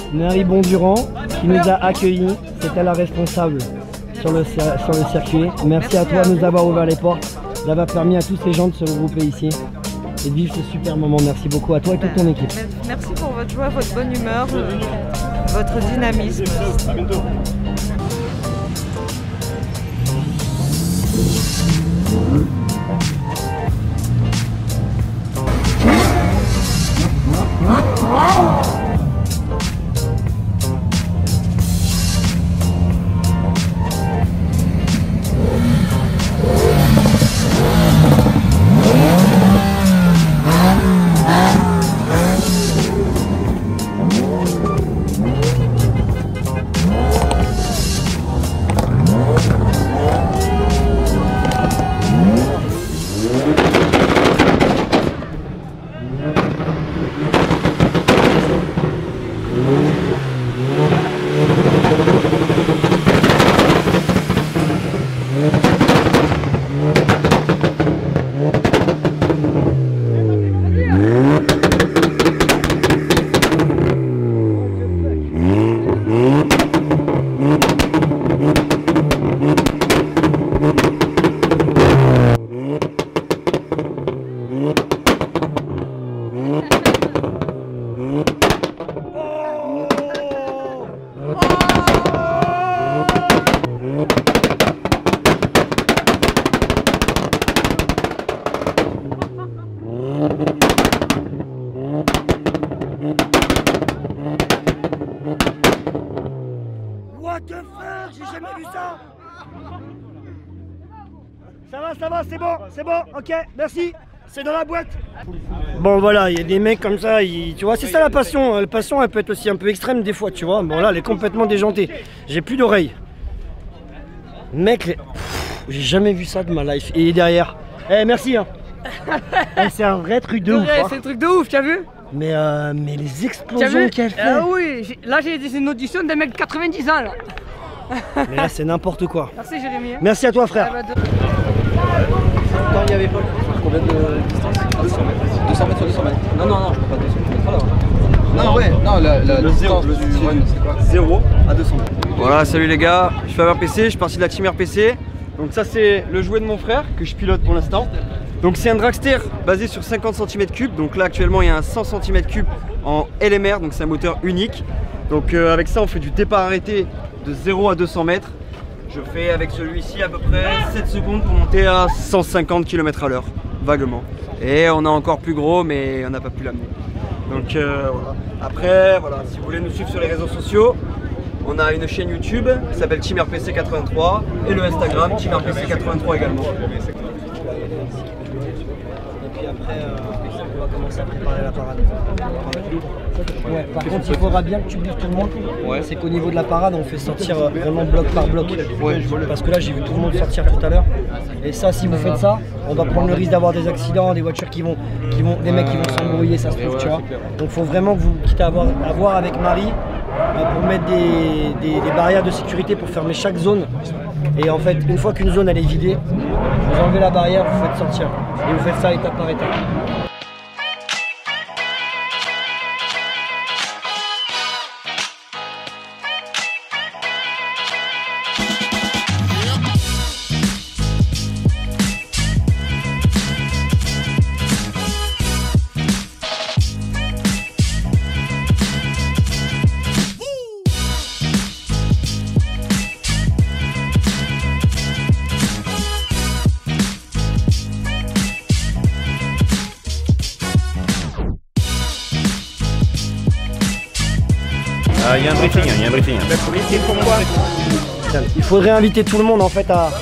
Marie Bondurant qui nous a accueillis. C'était la responsable sur le circuit. Merci à toi de nous avoir ouvert les portes, d'avoir permis à tous ces gens de se regrouper ici et de vivre ce super moment. Merci beaucoup à toi et toute ton équipe. Merci pour votre joie, votre bonne humeur, votre dynamisme. À bientôt. What the fuck, j'ai jamais vu ça. Ça va, c'est bon, ok, merci. C'est dans la boîte. Bon voilà, il y a des mecs comme ça, tu vois, c'est ça la passion. La passion, elle peut être aussi un peu extrême des fois, tu vois. Bon là, elle est complètement déjantée. J'ai plus d'oreilles. Mec, j'ai jamais vu ça de ma life. Et derrière. Eh, merci hein. C'est un vrai truc de ouf. Hein. C'est un truc de ouf, tu as vu? Mais les explosions qu'elle fait. Ah oui, là j'ai une audition d'un mec de 90 ans là. Mais là c'est n'importe quoi. Merci Jérémy. Merci à toi frère. Quand il y avait Paul, combien de distance? 200 mètres. 200 mètres sur 200 mètres. Non, je peux pas 200 mètres là. Non, ouais, non, la distance du run, c'est quoi? 0 à 200 mètres. Voilà, salut les gars, je suis RPC, je suis parti de la team RPC. Donc ça c'est le jouet de mon frère que je pilote pour l'instant. Donc c'est un dragster basé sur 50 cm3. Donc là actuellement il y a un 100 cm3 en LMR, donc c'est un moteur unique. Donc avec ça on fait du départ arrêté de 0 à 200 mètres. Je fais avec celui-ci à peu près 7 secondes pour monter à 150 km/h, vaguement. Et on a encore plus gros mais on n'a pas pu l'amener. Donc voilà. Après, voilà, si vous voulez nous suivre sur les réseaux sociaux, on a une chaîne YouTube qui s'appelle Team RPC 83 et le Instagram Team RPC 83 également. Et puis après, on va commencer à préparer la parade. Ouais, par contre, il faudra bien que tu briefes tout le monde. Ouais. C'est qu'au niveau de la parade, on fait sortir vraiment bloc par bloc. Ouais, parce que là, j'ai vu tout le monde sortir tout à l'heure. Et ça, si vous faites ça, on va prendre le risque d'avoir des accidents, des voitures des mecs qui vont s'embrouiller, ça se trouve, tu vois. Donc, il faut vraiment que vous, quitte à avoir avec Marie, pour mettre des barrières de sécurité pour fermer chaque zone. Et en fait, une fois qu'une zone elle est vidée, vous enlevez la barrière, vous faites sortir. Et vous faites ça étape par étape. Il y a un briefing, pourquoi? Il faudrait inviter tout le monde en fait à...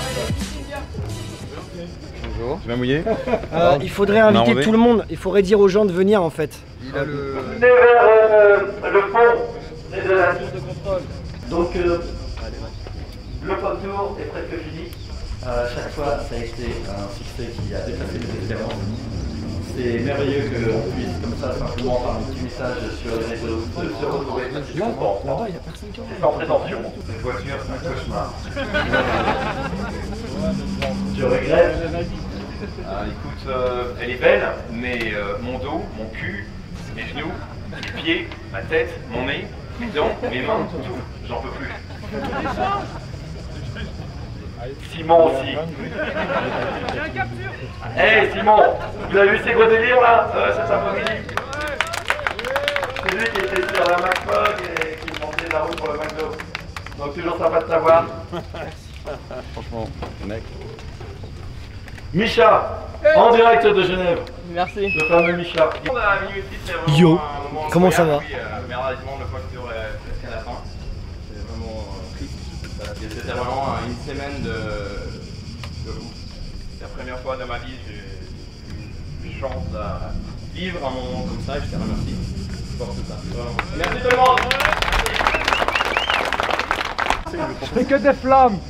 Bonjour. Tu vas mouiller? Il faudrait inviter tout le monde, il faudrait dire aux gens de venir en fait. Il a le... le pont de la tour de contrôle. Donc le contour est presque fini. Chaque fois ça a été un succès qui a dépassé les espérances. C'est merveilleux qu'on puisse comme ça simplement par un petit message sur les réseaux se retrouver. Là-bas, il n'y a personne qui est sans prétention. Cette voiture, c'est un cauchemar. Je regrette. Écoute, elle est belle, mais mon dos, mon cul, mes genoux, mes pieds, ma tête, mon nez, Bidon, mes mains, tout, j'en peux plus. Simon aussi. Hey Simon, vous avez vu ces gros délires là cet après-midi? C'est lui qui était sur la McFog et qui montait la route pour le McDo. Donc toujours sympa de savoir. Franchement, mec. Micha, en direct de Genève. Merci. Le fameux Micha. Yo, comment ça va? Malheureusement, le facteur est presque à la fin. C'est vraiment triste. C'était vraiment une semaine de ouf. C'est la première fois de ma vie que j'ai eu une chance à vivre un moment comme ça et je te remercie pour tout ça. Vraiment. Merci tout le monde. C'est que des flammes.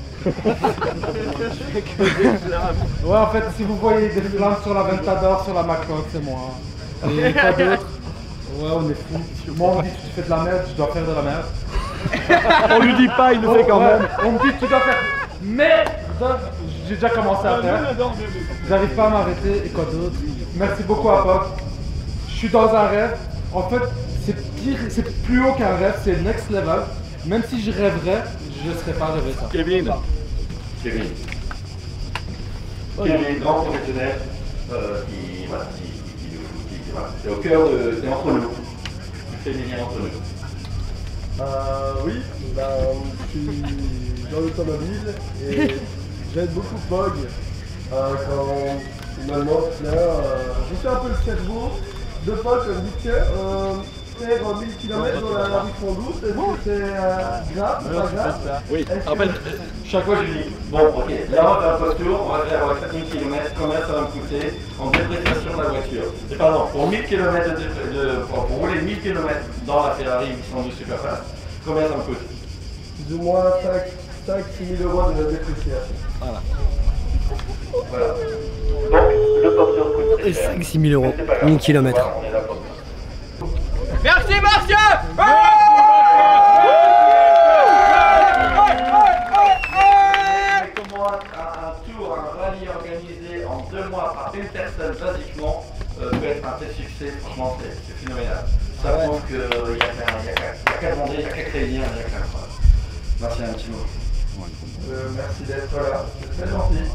Ouais, en fait, si vous voyez des flammes sur la Ventador, sur la McFog, c'est moi. Et pas d'autre. Ouais, on est fous. Moi, on me dit tu fais de la merde, je dois faire de la merde. On lui dit pas, il le fait quand même. On me dit tu dois faire merde. J'ai déjà commencé à faire. J'arrive pas à m'arrêter. Et quoi d'autre? Merci beaucoup à Pop. Je suis dans un rêve. En fait, c'est pire, c'est plus haut qu'un rêve, c'est next level. Même si je rêverais, je ne serais pas rêvé ça. Kevin, grand professionnel, voilà, c'est au cœur de... C'est entre nous. C'est les liens entre nous. Oui, je suis dans l'automobile et j'aide beaucoup Pog quand finalement je fais un peu le cerveau de Pog comme dit que faire 1000 km dans la rue Fondou, est-ce que c'est grave ou pas grave? Oui, en fait, chaque fois je dis, bon ok, là on va faire un post-tour, on va faire 1000 km, combien ça va me coûter en dépréciation de la voiture? Et pardon, pour 1000 km pour rouler 1000 km dans la Ferrari 812 Superfast, combien ça me coûte? Plus ou moins 5-6 000 euros de dépréciation. Voilà. Donc le post-tour coûte 5-6 000 euros, 1000 km. On est là pour ça. Merci Martial. Avec moi, un tour, un rallye organisé en 2 mois par une personne basiquement peut être un tel succès, franchement c'est phénoménal. Ça prouve qu'il n'y a qu'à demander, il n'y a qu'à créer le lien, il n'y a qu'à faire. Merci un petit mot. Merci d'être là, c'est très gentil.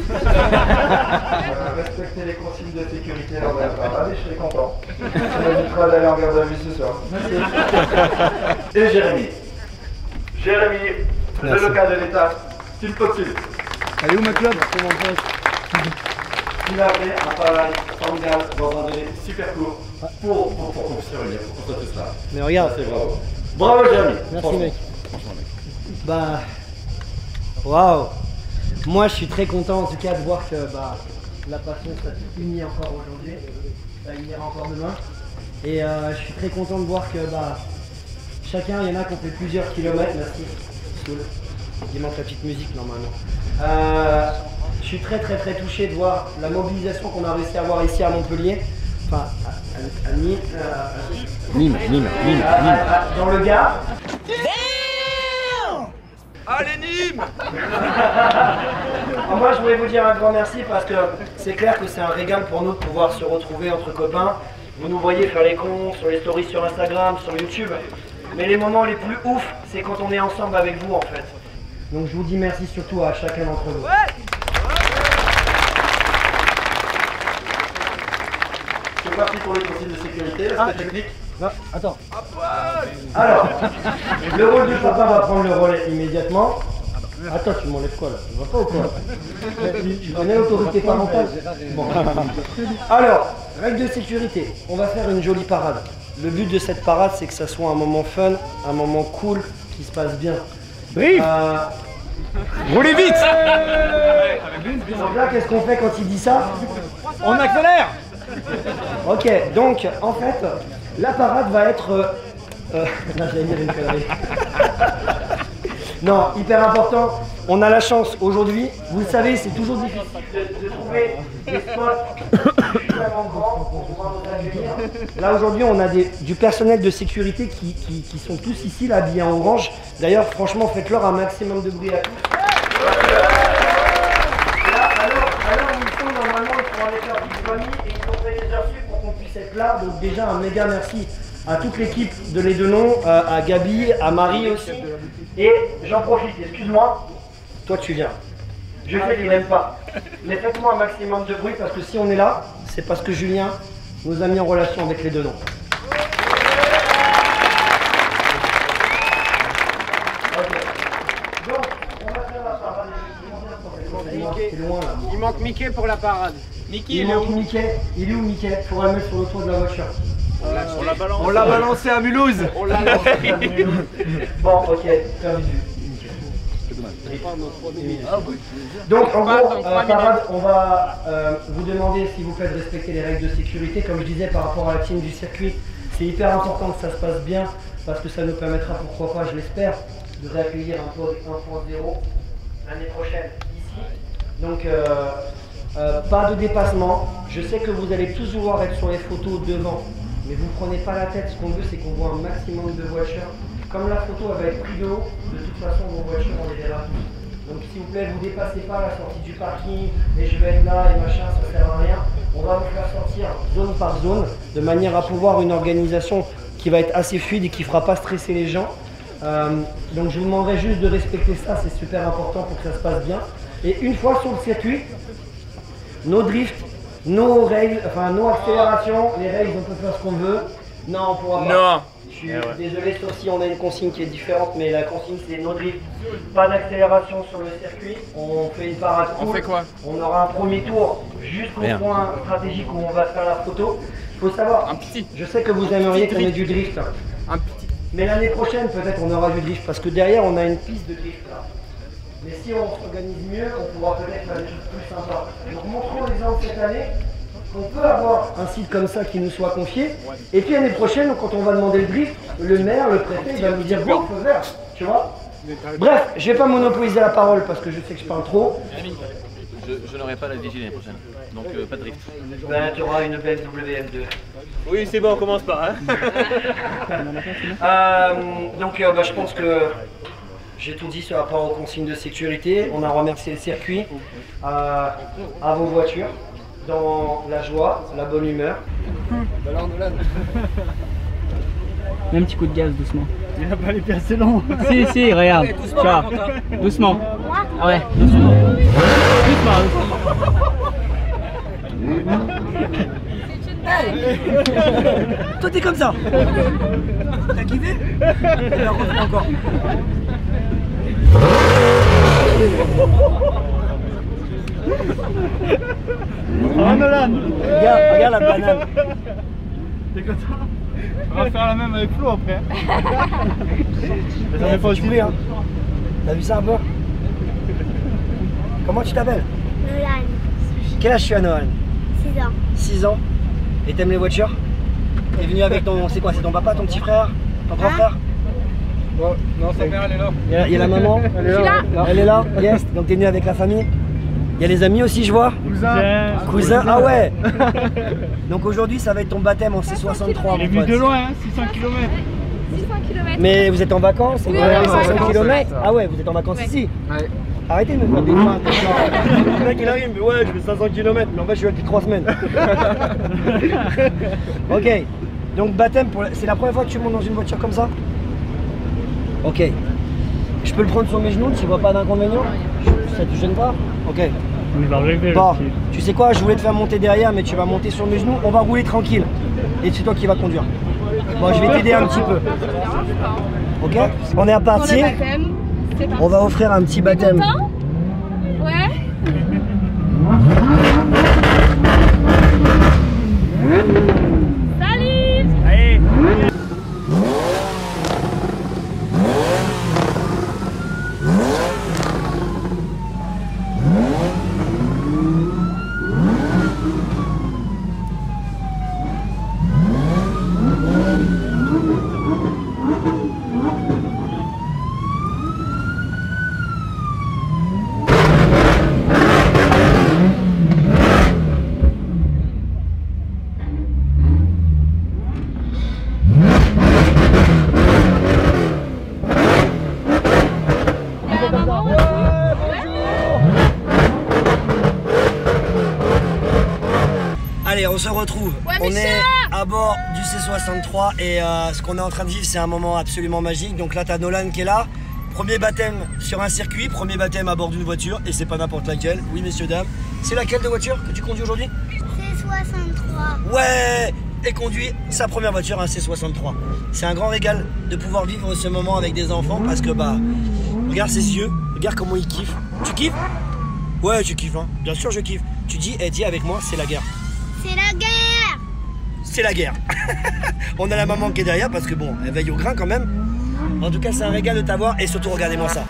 Respectez les consignes de sécurité lors de la parade et je serai content. Ça m'évitera d'aller en garde à vue ce soir. Et Jérémy. Jérémy, le local de l'État, tu le postules. Allez où ma club? Il a fait un travail formidable dans un délai super court pour construire une lien, pour construire tout cela. Mais regarde. C'est bravo. Bravo Jérémy. Merci mec. Bah, waouh. Moi je suis très content en tout cas de voir que la passion ça s'unit encore aujourd'hui, ça unira encore demain. Et je suis très content de voir que chacun, il y en a qui ont fait plusieurs kilomètres, merci. Cool. Il manque la petite musique normalement. Je suis très touché de voir la mobilisation qu'on a réussi à avoir ici à Montpellier. Enfin à Nîmes. Dans le Gard. Allez Nîmes. Moi je voulais vous dire un grand merci parce que c'est clair que c'est un régal pour nous de pouvoir se retrouver entre copains. Vous nous voyez faire les cons sur les stories sur Instagram, sur YouTube. Mais les moments les plus ouf, c'est quand on est ensemble avec vous en fait. Donc je vous dis merci surtout à chacun d'entre vous. C'est parti pour les consignes de sécurité, l'aspect technique. Attends. Alors, le rôle du papa va prendre le relais immédiatement. Attends, tu m'enlèves quoi là? Tu vois pas ou quoi? Tu connais l'autorité parentale? Bon. Alors, règle de sécurité, on va faire une jolie parade. Le but de cette parade, c'est que ça soit un moment fun, un moment cool, qui se passe bien. Brief. Roulez vite. Donc là, qu'est-ce qu'on fait quand il dit ça? On accélère. Ok, donc en fait, la parade va être... Non, j'allais dire une connerie. Non, hyper important, on a la chance aujourd'hui, vous le savez, c'est toujours difficile de trouver des spots suffisamment grands pour pouvoir nous accueillir. Là aujourd'hui, on a du personnel de sécurité qui sont tous ici, là, habillés en orange. D'ailleurs, franchement, faites-leur un maximum de bruit à tous. Là, alors où ils sont, normalement, ils pourront aller faire du famille et ils ont fait des heures sup pour qu'on puisse être là. Donc déjà, un méga merci à toute l'équipe de Les Denons, à Gabi, à Marie aussi. Et j'en profite, excuse-moi, toi tu viens. Je sais qu'il n'aime pas, mais faites-moi un maximum de bruit parce que si on est là, c'est parce que Julien nous a mis en relation avec Les Denons. Il manque Mickey pour la parade. Mickey, il manque Mickey. Il est où Mickey? Il faudra le mettre sur le toit de la voiture. On l'a balancé à Mulhouse. On l'a lancé à Mulhouse. Bon, ok, donc en gros, parade, on va vous demander si vous faites respecter les règles de sécurité. Comme je disais par rapport à la team du circuit, c'est hyper important que ça se passe bien parce que ça nous permettra, pourquoi pas, je l'espère, de réaccueillir un pod 1.0 l'année prochaine ici. Donc pas de dépassement. Je sais que vous allez tous vouloir être sur les photos devant, mais vous ne prenez pas la tête. Ce qu'on veut, c'est qu'on voit un maximum de voitures. Comme la photo elle va être prise de haut, de toute façon vos voitures on les verra tous. Donc s'il vous plaît, vous ne dépassez pas la sortie du parking et je vais être là et machin, ça ne sert à rien. On va vous faire sortir zone par zone de manière à pouvoir une organisation qui va être assez fluide et qui ne fera pas stresser les gens. Donc je vous demanderai juste de respecter ça, c'est super important pour que ça se passe bien. Et une fois sur le circuit, nos drifts, nos règles, enfin nos accélérations, les règles on peut faire ce qu'on veut. Non, on pourra pas. Non. Je suis désolé, sauf si on a une consigne qui est différente, mais la consigne c'est no drift, pas d'accélération sur le circuit. On fait une parade cool. On fait quoi? On aura un premier tour jusqu'au point stratégique où on va faire la photo. Il faut savoir, Un petit. je sais que vous aimeriez qu'on ait du drift. Un petit. Mais l'année prochaine, peut-être on aura du drift, parce que derrière on a une piste de drift là. Mais si on s'organise mieux, on pourra peut-être faire des choses plus sympas. Donc montrons l'exemple cette année. On peut avoir un site comme ça qui nous soit confié, et puis l'année prochaine, quand on va demander le drift, le maire, le préfet, il va nous dire bon, feu vert, tu vois. Bref, je vais pas monopoliser la parole parce que je sais que je parle trop. Je n'aurai pas la vigie l'année prochaine, donc pas de drift. Ben, tu auras une BMW M2. Oui, c'est bon, on commence pas. Hein. Donc, je pense que j'ai tout dit sur rapport aux consignes de sécurité. On a remercié le circuit, à vos voitures. Dans la joie, la bonne humeur. Mets un petit coup de gaz doucement. Il n'a pas les pieds assez longs. Si, regarde. Tu vois. Doucement. Ah ouais, doucement. Toi t'es comme ça. T'as kiffé? Alors on fait encore. Oh Nolan! Regarde la banane. T'es content? On va faire la même avec Flo après. Ça pas aussi hein. T'as vu ça un peu? Comment tu t'appelles? Nolan. Quel âge tu as Nolan? 6 ans. 6 ans. Et t'aimes les voitures? T'es venu avec ton... C'est quoi? C'est ton papa, ton petit frère? Ton grand frère? Oh, non, sa mère elle est là. Il y a la maman? Elle est là. Elle est là? Yes. Donc t'es venu avec la famille? Il y a les amis aussi, je vois. Cousin, ah ouais. Donc aujourd'hui, ça va être ton baptême en C63. Il est venu de loin, hein, 600 km. 600 km. Mais vous êtes en vacances? Oui, 500 km. Ah ouais, vous êtes en vacances ici? Ouais. Arrêtez de me faire des points. Le mec il arrive, mais ouais, je fais 500 km, mais en fait je suis là depuis 3 semaines. Ok, donc baptême, c'est la première fois que tu montes dans une voiture comme ça? Ok. Je peux le prendre sur mes genoux, tu vois pas d'inconvénient? Ça te gêne pas? Ok. Bon, tu sais quoi, je voulais te faire monter derrière, mais tu vas monter sur mes genoux, on va rouler tranquille. Et c'est toi qui vas conduire. Bon, je vais t'aider un petit peu. Ok? On est à partir. On va offrir un petit baptême. Ouais. Salut. Allez. Allez, on se retrouve. Ouais, on est à à bord du C63 et ce qu'on est en train de vivre, c'est un moment absolument magique. Donc là, tu as Nolan qui est là. Premier baptême sur un circuit, premier baptême à bord d'une voiture et c'est pas n'importe laquelle. Oui, messieurs, dames. C'est laquelle de voiture que tu conduis aujourd'hui? C63. Ouais! Et conduit sa première voiture, un C63. C'est un grand régal de pouvoir vivre ce moment avec des enfants parce que bah, regarde ses yeux, regarde comment il kiffe. Tu kiffes? Ouais, tu kiffes, hein. Bien sûr, je kiffe. Tu dis, dis avec moi, c'est la guerre. C'est la guerre. C'est la guerre. On a la maman qui est derrière parce que bon, elle veille au grain quand même. En tout cas, c'est un régal de t'avoir et surtout, regardez-moi ça.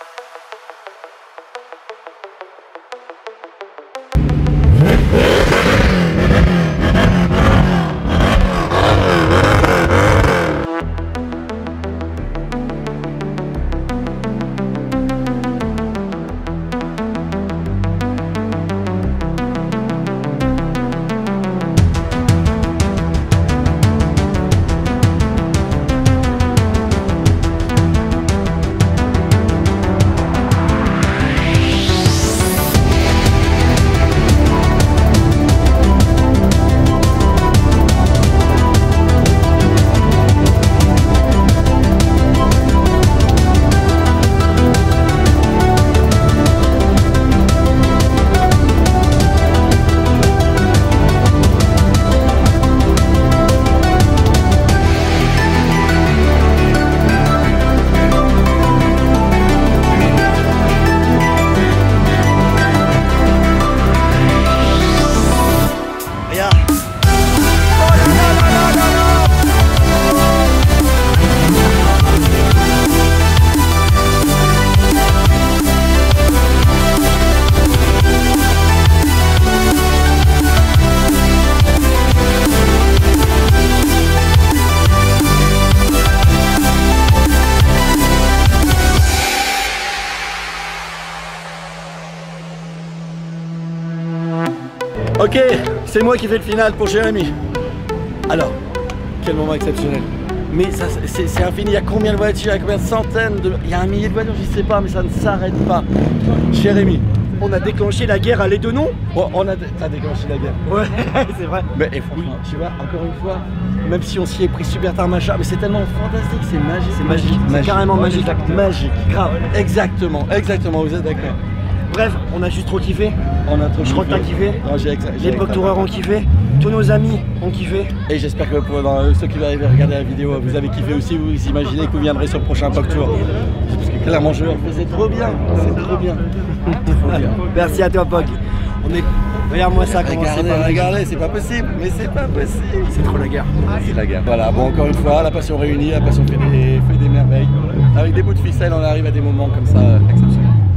Ok, c'est moi qui fais le final pour Jérémy. Alors, quel moment exceptionnel. Mais ça, c'est infini, il y a combien de voitures, il y a combien de centaines de... Il y a un millier de voitures, je sais pas, mais ça ne s'arrête pas. Jérémy, on a déclenché la guerre à Lédonon. Oh, t'as déclenché la guerre. Ouais, c'est vrai. Mais et franchement, tu vois, encore une fois, même si on s'y est pris super tard, machin, mais c'est tellement fantastique, c'est magique. C'est magique, c'est carrément magique. Magique, grave. Exactement, vous êtes d'accord. Bref, on a juste trop kiffé. On a trop Je crois que t'as kiffé. Non, les Block Toureurs ont kiffé. Tous nos amis ont kiffé. Et j'espère que ceux qui vont arriver à regarder la vidéo, vous avez kiffé aussi. Vous imaginez que vous viendrez sur le prochain Block Tour. Parce que clairement, je faisais trop bien. C'est trop bien. Trop bien. Merci à toi, Pog. Regarde-moi ça, regardez, c'est pas possible. Mais c'est pas possible. C'est trop la guerre. C'est la guerre. Voilà, bon, encore une fois, la passion réunie, la passion fait des merveilles. Avec des bouts de ficelle, on arrive à des moments comme ça exceptionnels.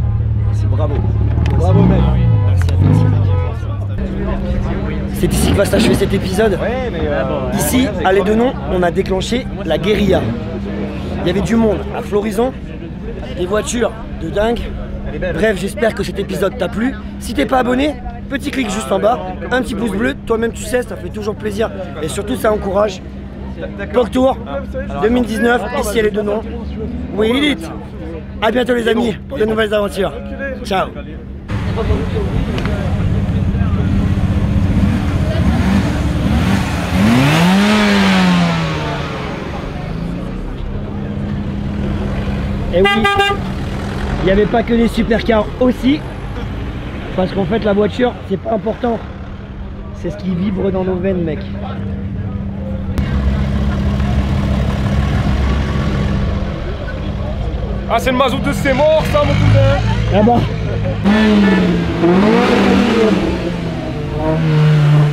Bravo. Bravo mec. C'est ici que va s'achever cet épisode. Ici, à Lédonon, on a déclenché la guérilla. Il y avait du monde à Florisant, des voitures de dingue. Bref, j'espère que cet épisode t'a plu. Si t'es pas abonné, petit clic juste en bas, un petit pouce bleu. Toi-même tu sais, ça fait toujours plaisir. Et surtout ça encourage. Block Tour 2019, ici à Lédonon. Oui, Lilith. A bientôt les amis pour de nouvelles aventures. Ciao. Et oui, il n'y avait pas que les supercars aussi, parce qu'en fait la voiture c'est pas important, c'est ce qui vibre dans nos veines, mec. Ah, c'est le mazout de c'est mort ça, mon cousin. Ah bah.